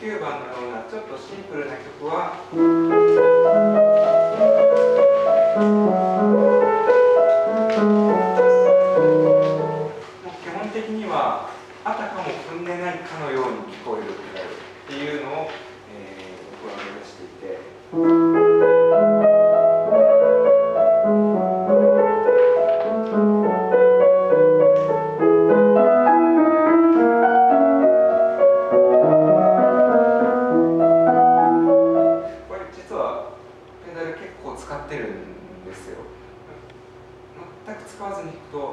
9番のようなちょっとシンプルな曲はもう基本的にはあたかも踏んでないかのように聞こえるペダルっていうのを、僕は目指していて。使ってるんですよ。全く使わずに弾くと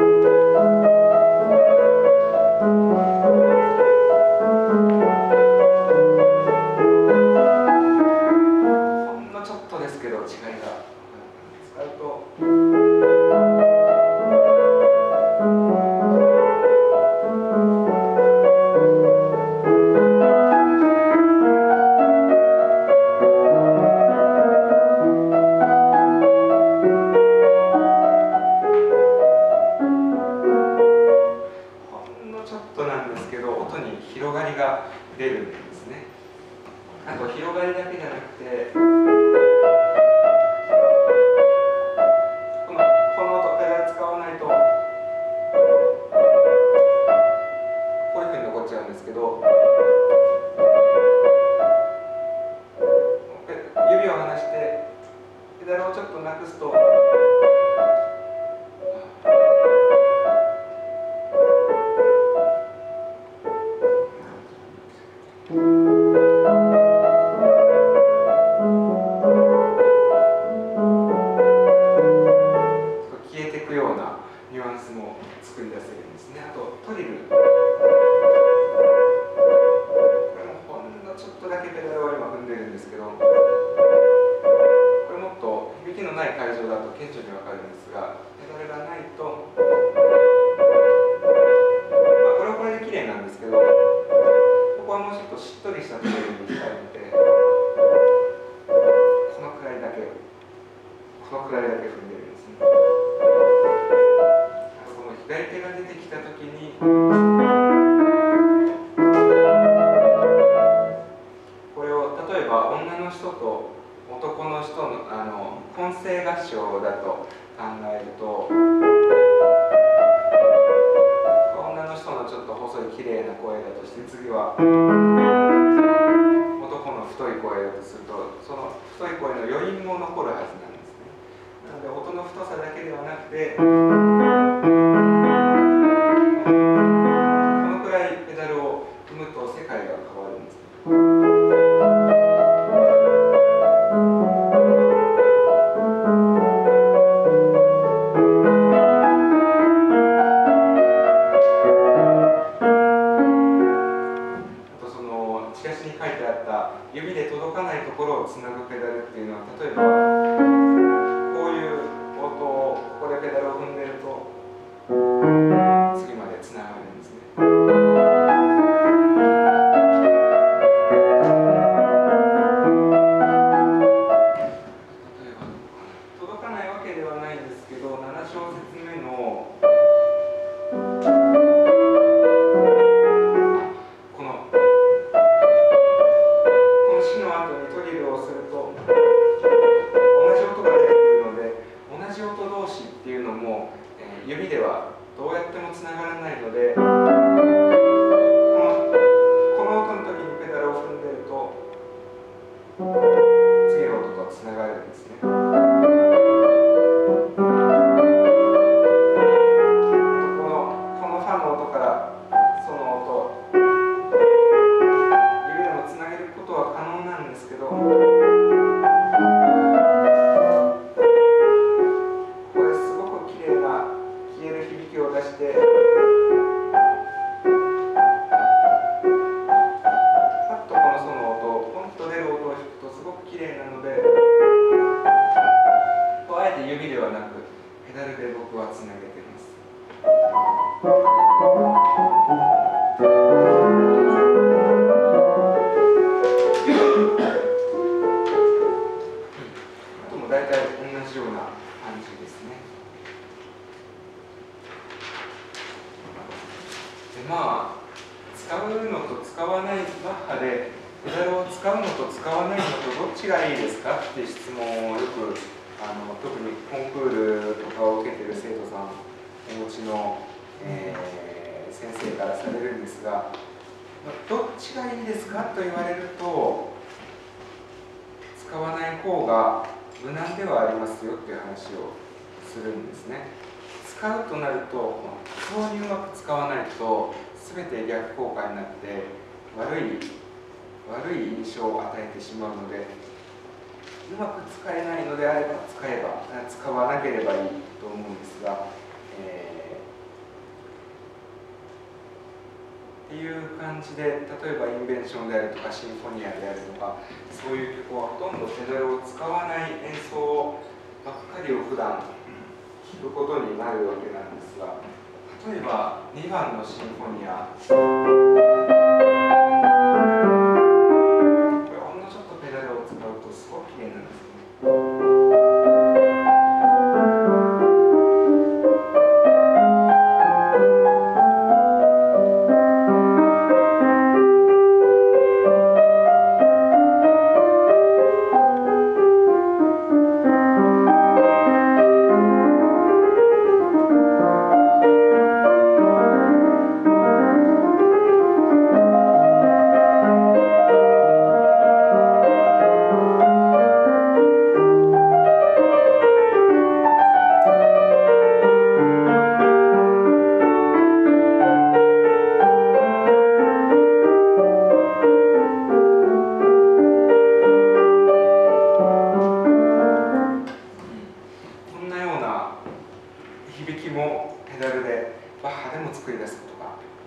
ほんのちょっとですけど違いが使うと。広がりが出るんですね。あと広がりだけじゃなくてこの音ペダル使わないとこういうふうに残っちゃうんですけど、指を離してペダルをちょっとなくすと。ニュアンスも作り出せるんですね。あとトリル、これもほんのちょっとだけペダルを今踏んでるんですけど、これもっと響きのない会場だと顕著に分かるんですが、ペダルがないと、これはこれで綺麗なんですけど、ここはもうちょっとしっとりしたトリルにしたいので、このくらいだけ踏んでるんですね。左手が出てきたときにこれを例えば女の人と男の人の混声合唱だと考えると、女の人のちょっと細い綺麗な声だとして、次は男の太い声だとすると、その太い声の余韻も残るはずなんですね。なので音の太さだけではなくてペダルを踏むと世界が変わるんです。あとそのチラシに書いてあった指で届かないところをつなぐペダルっていうのは、例えばこういう音をここでペダルを踏んでると次までつながるんですね。指ではどうやってもつながらないので、この音の時にペダルを踏んでると次の音とつながるんですね。このファの音からその音、指でもつなげることは可能なんですけど、響きを出してパッとこのソの音をポンと出る音を弾くとすごく綺麗なので、あえて指ではなくペダルで僕はつなげています。あとも大体同じような感じですね。でまあ使うのと使わないバッハでペダルを使うのと使わないのとどっちがいいですかっていう質問をよく特にコンクールとかを受けている生徒さんお持ちの、先生からされるんですが、どっちがいいですかと言われると使わない方が無難ではありますよっていう話をするんですね。使うとなると非常にうまく使わないと全て逆効果になって悪い印象を与えてしまうので、うまく使えないのであれば使わなければいいと思うんですが、っていう感じで、例えばインベンションであるとかシンフォニアであるとか、そういう曲はほとんどペダルを使わない演奏ばっかりを普段弾くことになるわけなんですが、例えば2番のシンフォニア、これほんのちょっとペダルを使うとすごく綺麗なんですね。響きもペダルでバッハでも作り出すことが